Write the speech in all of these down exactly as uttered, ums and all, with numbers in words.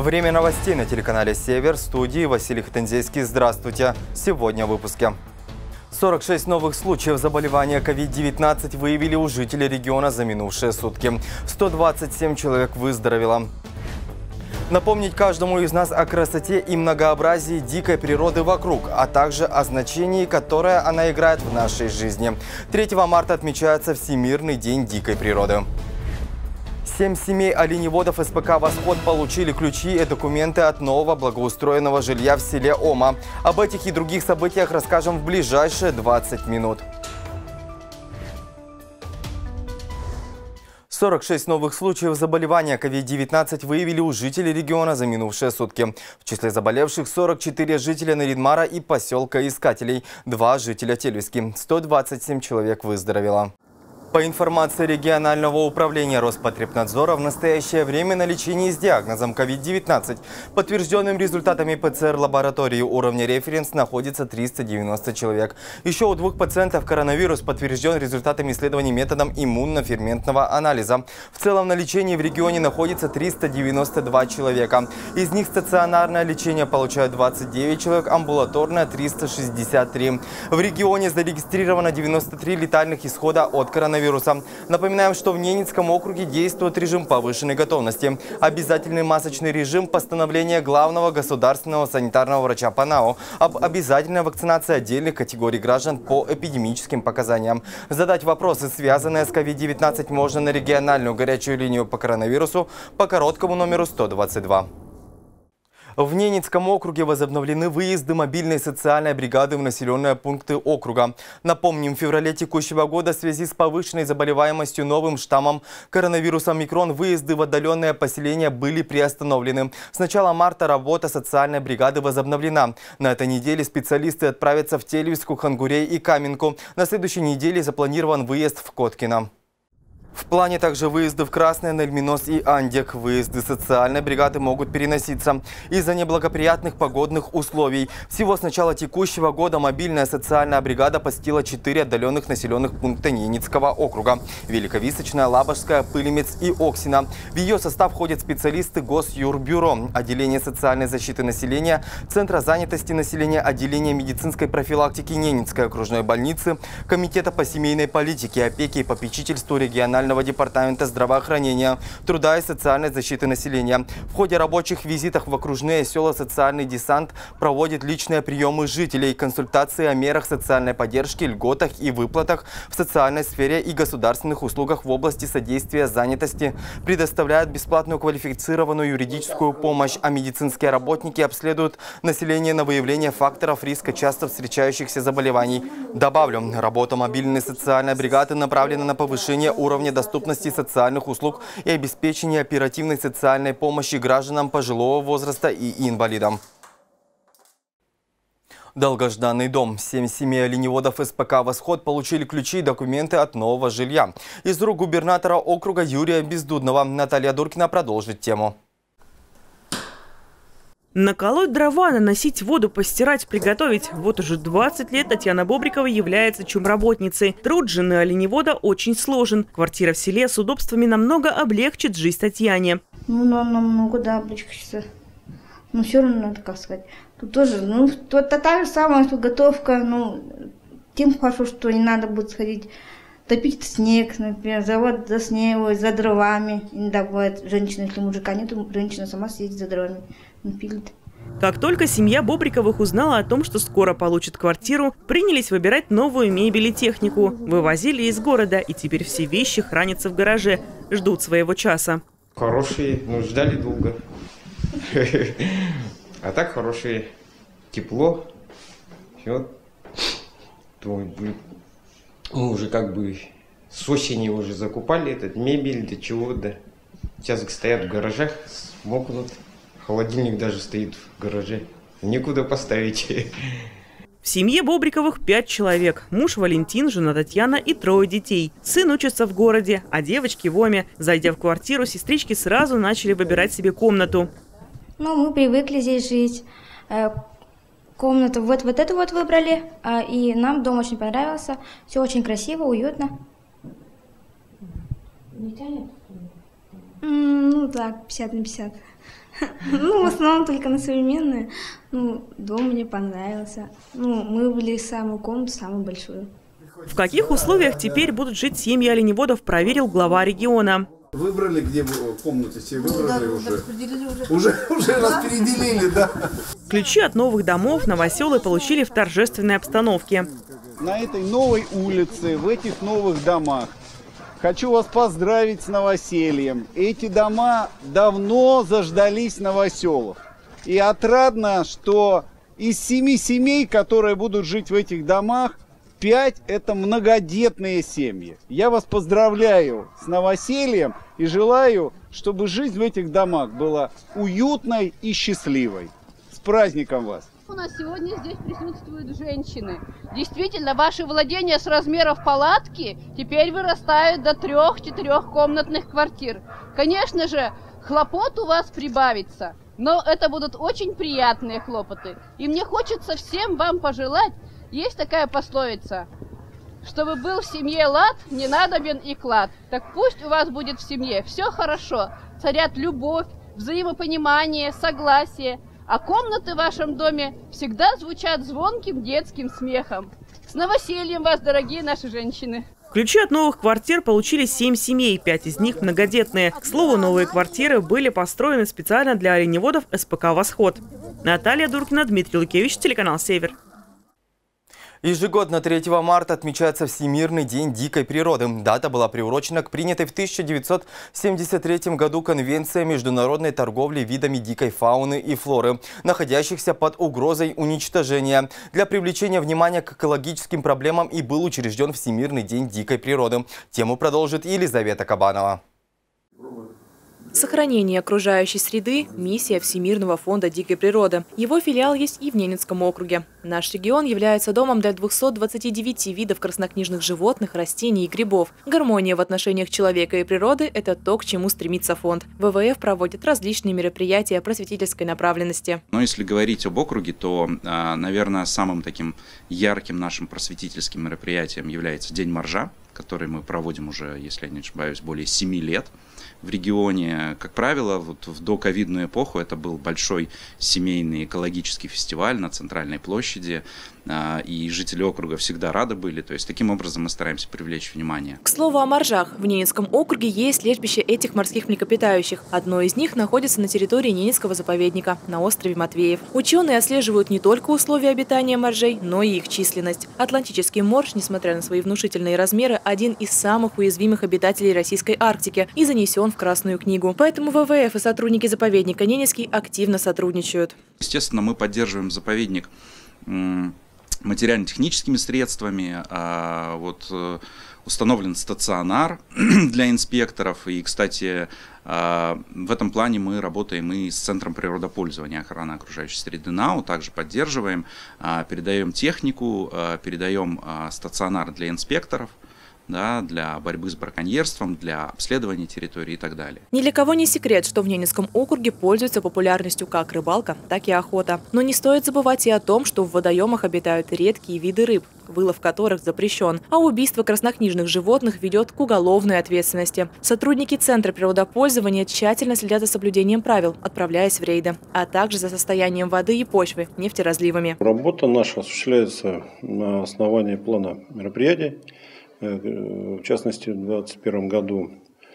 Время новостей на телеканале «Север». В студии Василий Хатанзейский. Здравствуйте. Сегодня в выпуске. сорок шесть новых случаев заболевания ковид девятнадцать выявили у жителей региона за минувшие сутки. сто двадцать семь человек выздоровело. Напомнить каждому из нас о красоте и многообразии дикой природы вокруг, а также о значении, которое она играет в нашей жизни. третьего марта отмечается Всемирный день дикой природы. Семь семей оленеводов эс пэ ка «Восход» получили ключи и документы от нового благоустроенного жилья в селе Ома. Об этих и других событиях расскажем в ближайшие двадцать минут. сорок шесть новых случаев заболевания ковид девятнадцать выявили у жителей региона за минувшие сутки. В числе заболевших сорок четыре жителя Наридмара и поселка Искателей, два жителя Тельвиски. сто двадцать семь человек выздоровело. По информации регионального управления Роспотребнадзора, в настоящее время на лечении с диагнозом ковид девятнадцать, подтвержденным результатами пэ цэ эр лаборатории уровня референс, находится триста девяносто человек. Еще у двух пациентов коронавирус подтвержден результатами исследований методом иммуноферментного анализа. В целом на лечении в регионе находится триста девяносто два человека. Из них стационарное лечение получают двадцать девять человек, амбулаторное триста шестьдесят три. В регионе зарегистрировано девяносто три летальных исхода от коронавируса. Напоминаем, что в Ненецком округе действует режим повышенной готовности. Обязательный масочный режим, постановление главного государственного санитарного врача ПАНАО об обязательной вакцинации отдельных категорий граждан по эпидемическим показаниям. Задать вопросы, связанные с ковид девятнадцать, можно на региональную горячую линию по коронавирусу по короткому номеру сто двадцать два. В Ненецком округе возобновлены выезды мобильной социальной бригады в населенные пункты округа. Напомним, в феврале текущего года в связи с повышенной заболеваемостью новым штаммом коронавируса омикрон выезды в отдаленные поселения были приостановлены. С начала марта работа социальной бригады возобновлена. На этой неделе специалисты отправятся в Тельвиску, Хангурей и Каменку. На следующей неделе запланирован выезд в Коткино. В плане также выезды в Красное, Нельминос и Андек. Выезды социальной бригады могут переноситься из-за неблагоприятных погодных условий. Всего с начала текущего года мобильная социальная бригада посетила четыре отдаленных населенных пункта Ненецкого округа: Великовисочная, Лабожская, Пылемец и Оксина. В ее состав входят специалисты Госюрбюро, отделение социальной защиты населения, Центра занятости населения, отделение медицинской профилактики Ненецкой окружной больницы, Комитета по семейной политике, опеке и попечительству регионального департамента здравоохранения, труда и социальной защиты населения. В ходе рабочих визитов в окружные села социальный десант проводит личные приемы жителей, консультации о мерах социальной поддержки, льготах и выплатах в социальной сфере и государственных услугах в области содействия занятости, предоставляет бесплатную квалифицированную юридическую помощь, а медицинские работники обследуют население на выявление факторов риска часто встречающихся заболеваний. Добавлю, работа мобильной социальной бригады направлена на повышение уровня доступности социальных услуг и обеспечения оперативной социальной помощи гражданам пожилого возраста и инвалидам. Долгожданный дом. Семь семей оленеводов эс пэ ка «Восход» получили ключи и документы от нового жилья. Из рук губернатора округа Юрия Бездудного. Наталья Дуркина продолжит тему. Наколоть дрова, наносить воду, постирать, приготовить. Вот уже двадцать лет Татьяна Бобрикова является чумработницей. Труд жены оленевода очень сложен. Квартира в селе с удобствами намного облегчит жизнь Татьяне. Ну, намного, да, облегчится. Но все равно, надо, как сказать, тут тоже, ну, то, то та же самая готовка, ну, тем хорошо, что не надо будет сходить топить снег, например, завод за снегом, за дровами. Иногда бывает, женщина, если мужика нет, женщина сама сидит за дровами, напилит. Как только семья Бобриковых узнала о том, что скоро получит квартиру, принялись выбирать новую мебель и технику. Вывозили из города, и теперь все вещи хранятся в гараже, ждут своего часа. Хорошие, ну, ждали долго. А так хорошие, тепло. Все. Мы уже как бы с осени уже закупали этот мебель, для чего-то. Сейчас стоят в гаражах, мокнут. Холодильник даже стоит в гараже. Некуда поставить. В семье Бобриковых пять человек. Муж Валентин, жена Татьяна и трое детей. Сын учится в городе, а девочки в Оме. Зайдя в квартиру, сестрички сразу начали выбирать себе комнату. Ну, мы привыкли здесь жить. Комнату вот, вот эту вот выбрали. И нам дом очень понравился. Все очень красиво, уютно. Не тянет? Ну так, пятьдесят на пятьдесят. Ну, в основном только на современные. Ну, дом мне понравился. Ну, мы выбрали самую комнату, самую большую. В каких условиях теперь будут жить семьи оленеводов, проверил глава региона. Выбрали, где комнаты все выбрали да, уже. распределили уже. Уже, уже распределили, да. Ключи от новых домов новоселы получили в торжественной обстановке. На этой новой улице, в этих новых домах, хочу вас поздравить с новосельем. Эти дома давно заждались новоселов. И отрадно, что из семи семей, которые будут жить в этих домах, пять – это многодетные семьи. Я вас поздравляю с новосельем и желаю, чтобы жизнь в этих домах была уютной и счастливой. С праздником вас! У нас сегодня здесь присутствуют женщины. Действительно, ваши владения с размеров палатки теперь вырастают до трех-четырехкомнатных квартир. Конечно же, хлопот у вас прибавится, но это будут очень приятные хлопоты. И мне хочется всем вам пожелать, есть такая пословица, чтобы был в семье лад, не надобен и клад. Так пусть у вас будет в семье все хорошо, царят любовь, взаимопонимание, согласие. А комнаты в вашем доме всегда звучат звонким детским смехом. С новосельем вас, дорогие наши женщины! Ключи от новых квартир получили семь семей, пять из них многодетные. К слову, новые квартиры были построены специально для оленеводов эс пэ ка «Восход». Наталья Дуркина, Дмитрий Лукевич, телеканал «Север». Ежегодно третьего марта отмечается Всемирный день дикой природы. Дата была приурочена к принятой в тысяча девятьсот семьдесят третьем году Конвенции о международной торговле видами дикой фауны и флоры, находящихся под угрозой уничтожения. Для привлечения внимания к экологическим проблемам и был учрежден Всемирный день дикой природы. Тему продолжит Елизавета Кабанова. Сохранение окружающей среды – миссия Всемирного фонда дикой природы. Его филиал есть и в Ненецком округе. Наш регион является домом для двухсот двадцати девяти видов краснокнижных животных, растений и грибов. Гармония в отношениях человека и природы – это то, к чему стремится фонд. вэ вэ эф проводит различные мероприятия просветительской направленности. Но если говорить об округе, то, наверное, самым таким ярким нашим просветительским мероприятием является День моржа, который мы проводим уже, если я не ошибаюсь, более семи лет. В регионе, как правило, вот в доковидную эпоху это был большой семейный экологический фестиваль на центральной площади, и жители округа всегда рады были. То есть таким образом мы стараемся привлечь внимание. К слову о моржах. В Ненецком округе есть лежбище этих морских млекопитающих. Одно из них находится на территории Ненецкого заповедника на острове Матвеев. Ученые отслеживают не только условия обитания моржей, но и их численность. Атлантический морж, несмотря на свои внушительные размеры, один из самых уязвимых обитателей российской Арктики и занесен в Красную книгу. Поэтому вэ вэ эф и сотрудники заповедника Ненецкий активно сотрудничают. Естественно, мы поддерживаем заповедник материально-техническими средствами. Вот установлен стационар для инспекторов. И, кстати, в этом плане мы работаем и с Центром природопользования и охраны окружающей среды НАУ. Также поддерживаем, передаем технику, передаем стационар для инспекторов, да, для борьбы с браконьерством, для обследования территории и так далее. Ни для кого не секрет, что в Ненецком округе пользуется популярностью как рыбалка, так и охота. Но не стоит забывать и о том, что в водоемах обитают редкие виды рыб, вылов которых запрещен, а убийство краснокнижных животных ведет к уголовной ответственности. Сотрудники Центра природопользования тщательно следят за соблюдением правил, отправляясь в рейды, а также за состоянием воды и почвы нефтеразливами. Работа наша осуществляется на основании плана мероприятий. В частности, в две тысячи двадцать первом году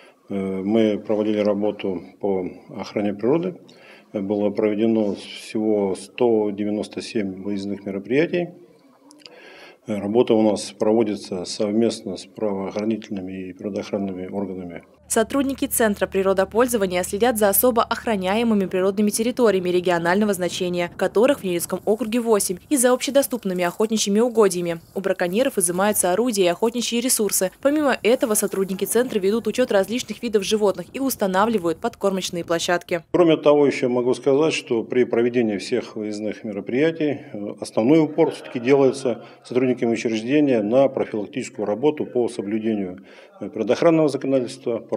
мы проводили работу по охране природы. Было проведено всего сто девяносто семь выездных мероприятий. Работа у нас проводится совместно с правоохранительными и природоохранными органами. Сотрудники Центра природопользования следят за особо охраняемыми природными территориями регионального значения, которых в Ненецком округе восемь, и за общедоступными охотничьими угодьями. У браконьеров изымаются орудия и охотничьи ресурсы. Помимо этого, сотрудники Центра ведут учет различных видов животных и устанавливают подкормочные площадки. Кроме того, еще могу сказать, что при проведении всех выездных мероприятий основной упор все-таки делается сотрудниками учреждения на профилактическую работу по соблюдению природоохранного законодательства, по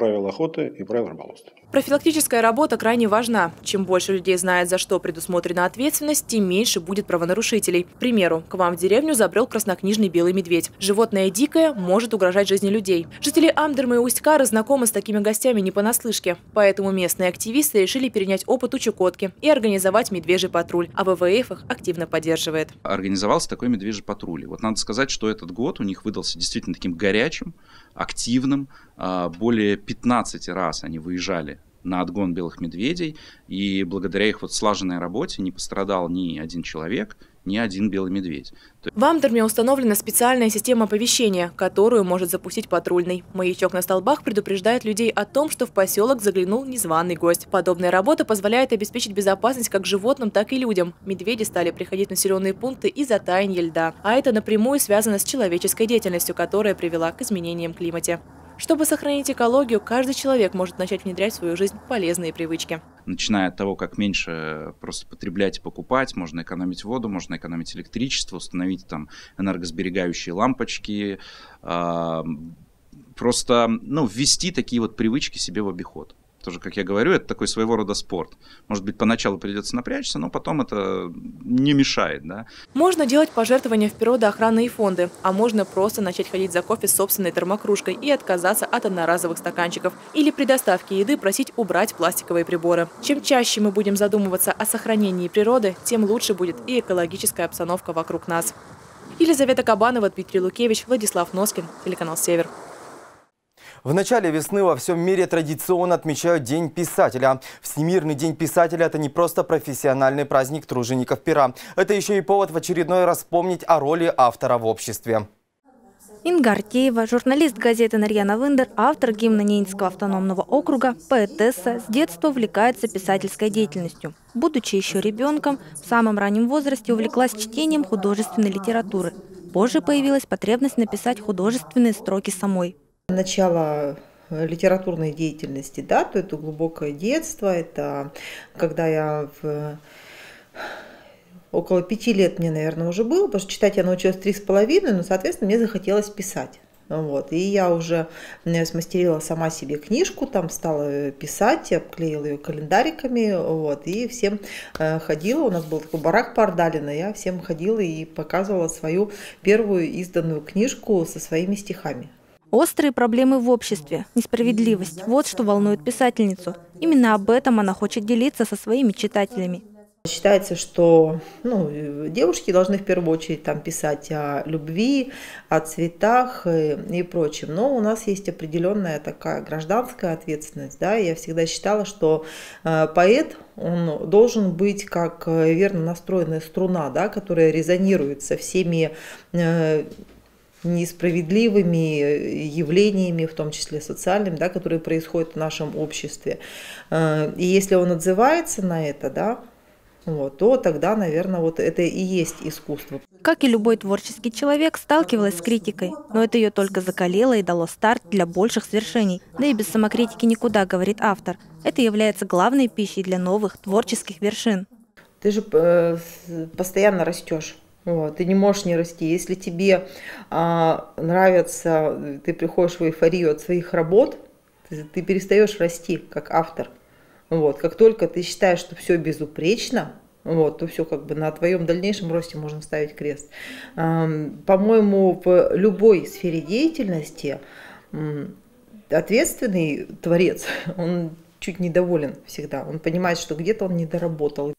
правил охоты и правил рыболовства. Профилактическая работа крайне важна. Чем больше людей знает, за что предусмотрена ответственность, тем меньше будет правонарушителей. К примеру, к вам в деревню забрел краснокнижный белый медведь. Животное дикое, может угрожать жизни людей. Жители Амдерма и Усть-Кары знакомы с такими гостями не понаслышке. Поэтому местные активисты решили перенять опыт у Чукотки и организовать медвежий патруль. А вэ вэ эф их активно поддерживает. Организовался такой медвежий патруль. Вот надо сказать, что этот год у них выдался действительно таким горячим, активным. Более пятнадцати раз они выезжали на отгон белых медведей, и благодаря их вот слаженной работе не пострадал ни один человек, ни один белый медведь. В Амдерме установлена специальная система оповещения, которую может запустить патрульный. Маячок на столбах предупреждает людей о том, что в поселок заглянул незваный гость. Подобная работа позволяет обеспечить безопасность как животным, так и людям. Медведи стали приходить в населенные пункты из-за таяния льда, а это напрямую связано с человеческой деятельностью, которая привела к изменениям в климате. Чтобы сохранить экологию, каждый человек может начать внедрять в свою жизнь полезные привычки. Начиная от того, как меньше просто потреблять и покупать, можно экономить воду, можно экономить электричество, установить там энергосберегающие лампочки, э, просто ну, ввести такие вот привычки себе в обиход. Тоже, как я говорю, это такой своего рода спорт. Может быть, поначалу придется напрячься, но потом это не мешает. Да? Можно делать пожертвования в природоохранные фонды, а можно просто начать ходить за кофе с собственной термокружкой и отказаться от одноразовых стаканчиков. Или при доставке еды просить убрать пластиковые приборы. Чем чаще мы будем задумываться о сохранении природы, тем лучше будет и экологическая обстановка вокруг нас. Елизавета Кабанова, Дмитрий Лукевич, Владислав Носкин, телеканал «Север». В начале весны во всем мире традиционно отмечают День писателя. Всемирный день писателя – это не просто профессиональный праздник тружеников пера. Это еще и повод в очередной раз вспомнить о роли автора в обществе. Инга Артеева, журналист газеты «Нарьяна Виндер», автор гимна Ненецкого автономного округа, поэтесса, с детства увлекается писательской деятельностью. Будучи еще ребенком, в самом раннем возрасте увлеклась чтением художественной литературы. Позже появилась потребность написать художественные строки самой. Начало литературной деятельности, да, то это глубокое детство, это когда я в... около пяти лет мне, наверное, уже было, потому что читать я научилась три с половиной, но, соответственно, мне захотелось писать. Вот. И я уже смастерила сама себе книжку, там стала писать, обклеила ее календариками, вот, и всем ходила, у нас был такой барак Пардалина, я всем ходила и показывала свою первую изданную книжку со своими стихами. Острые проблемы в обществе, несправедливость – вот что волнует писательницу. Именно об этом она хочет делиться со своими читателями. Считается, что ну, девушки должны в первую очередь там, писать о любви, о цветах и, и прочем. Но у нас есть определенная такая гражданская ответственность. Да? Я всегда считала, что э, поэт он должен быть как верно настроенная струна, да, которая резонирует со всеми э, несправедливыми явлениями, в том числе социальными, да, которые происходят в нашем обществе. И если он отзывается на это, да, вот, то тогда, наверное, вот это и есть искусство. Как и любой творческий человек, сталкивалась с критикой, но это ее только закалило и дало старт для больших свершений. Да и без самокритики никуда, говорит автор. Это является главной пищей для новых творческих вершин. Ты же э, постоянно растешь. Вот, ты не можешь не расти. Если тебе а, нравится, ты приходишь в эйфорию от своих работ, ты, ты перестаешь расти как автор. Вот, как только ты считаешь, что все безупречно, вот, то все как бы на твоем дальнейшем росте можно ставить крест. А, по-моему, в любой сфере деятельности ответственный творец, он чуть недоволен всегда. Он понимает, что где-то он не доработал.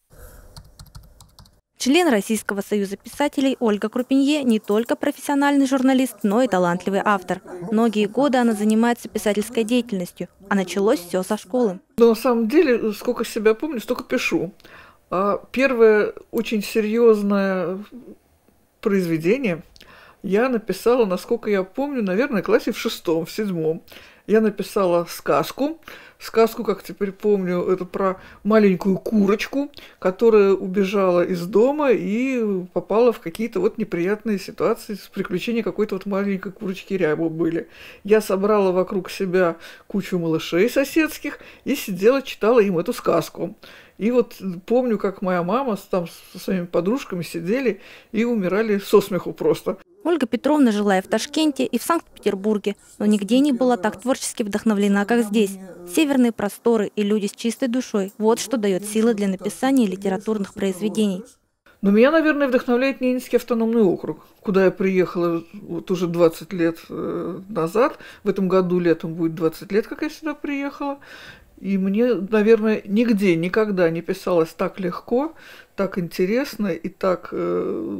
Член Российского союза писателей Ольга Крупинье не только профессиональный журналист, но и талантливый автор. Многие годы она занимается писательской деятельностью, а началось все со школы. Но на самом деле, сколько себя помню, столько пишу. Первое очень серьезное произведение я написала, насколько я помню, наверное, в классе в шестом, в седьмом. Я написала сказку. Сказку, как теперь помню, это про маленькую курочку, которая убежала из дома и попала в какие-то вот неприятные ситуации, с приключения какой-то вот маленькой курочки Рябы были. Я собрала вокруг себя кучу малышей соседских и сидела, читала им эту сказку. И вот помню, как моя мама там со своими подружками сидели и умирали со смеху просто. Ольга Петровна жила и в Ташкенте, и в Санкт-Петербурге, но нигде не была так творчески вдохновлена, как здесь. Северные просторы и люди с чистой душой – вот что дает силы для написания литературных произведений. Но меня, наверное, вдохновляет Ненецкий автономный округ, куда я приехала вот уже двадцать лет назад. В этом году летом будет двадцать лет, как я сюда приехала. И мне, наверное, нигде никогда не писалось так легко, так интересно и так э,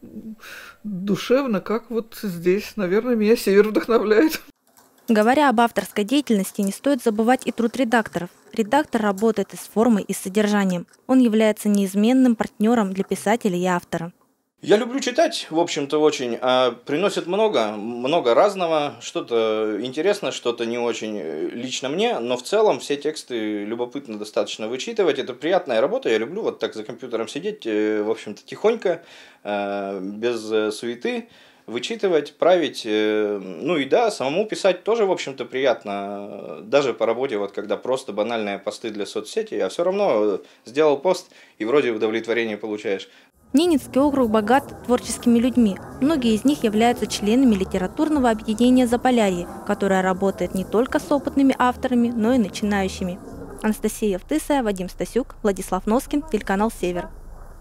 душевно, как вот здесь. Наверное, меня север вдохновляет. Говоря об авторской деятельности, не стоит забывать и труд редакторов. Редактор работает и с формой, и с содержанием. Он является неизменным партнером для писателя и автора. Я люблю читать, в общем-то, очень. А приносит много, много разного. Что-то интересно, что-то не очень лично мне. Но в целом все тексты любопытно достаточно вычитывать. Это приятная работа. Я люблю вот так за компьютером сидеть, в общем-то, тихонько, без суеты. Вычитывать, править, ну и да, самому писать тоже, в общем-то, приятно. Даже по работе, вот когда просто банальные посты для соцсети, а все равно сделал пост и вроде удовлетворение получаешь. Ненецкий округ богат творческими людьми. Многие из них являются членами литературного объединения «Заполярье», которое работает не только с опытными авторами, но и начинающими. Анастасия Евтысая, Вадим Стасюк, Владислав Носкин, телеканал «Север».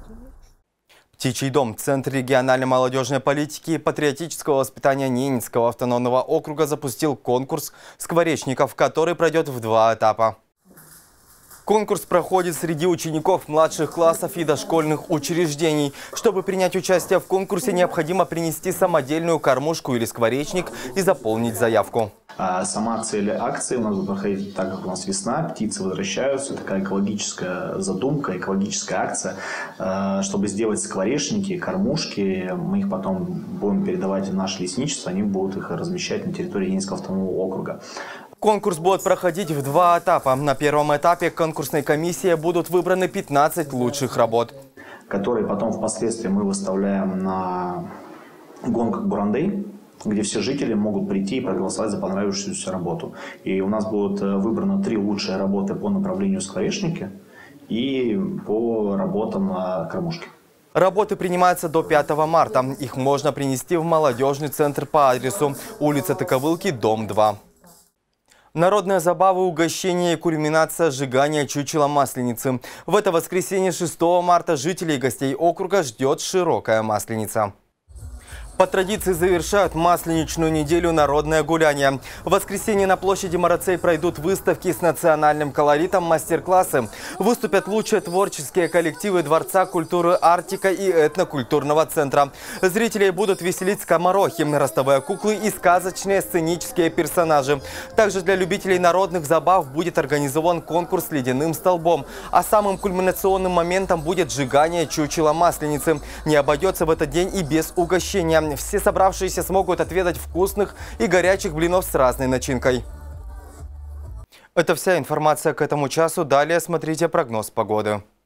Птичий дом, Центр региональной молодежной политики и патриотического воспитания Ненецкого автономного округа запустил конкурс скворечников, который пройдет в два этапа. Конкурс проходит среди учеников младших классов и дошкольных учреждений. Чтобы принять участие в конкурсе, необходимо принести самодельную кормушку или скворечник и заполнить заявку. Сама цель акции у нас будет проходить, так как у нас весна, птицы возвращаются, такая экологическая задумка, экологическая акция, чтобы сделать скворечники, кормушки, мы их потом будем передавать в наше лесничество, они будут их размещать на территории Ненецкого автономного округа. Конкурс будет проходить в два этапа. На первом этапе конкурсной комиссией будут выбраны пятнадцать лучших работ, которые потом впоследствии мы выставляем на гонках Бурандей, где все жители могут прийти и проголосовать за понравившуюся работу. И у нас будут выбраны три лучшие работы по направлению скворечники и по работам на кормушке. Работы принимаются до пятого марта. Их можно принести в молодежный центр по адресу улица Таковылки, дом два. Народные забавы, угощения и кульминация сжигания чучела Масленицы. В это воскресенье шестого марта жителей и гостей округа ждет широкая Масленица. По традиции завершают Масленичную неделю народное гуляние. В воскресенье на площади Марацей пройдут выставки с национальным колоритом, мастер-классы. Выступят лучшие творческие коллективы Дворца культуры «Арктика» и этнокультурного центра. Зрителей будут веселить скоморохи, ростовые куклы и сказочные сценические персонажи. Также для любителей народных забав будет организован конкурс с ледяным столбом. А самым кульминационным моментом будет сжигание чучела Масленицы. Не обойдется в этот день и без угощения. Все собравшиеся смогут отведать вкусных и горячих блинов с разной начинкой. Это вся информация к этому часу. Далее смотрите прогноз погоды.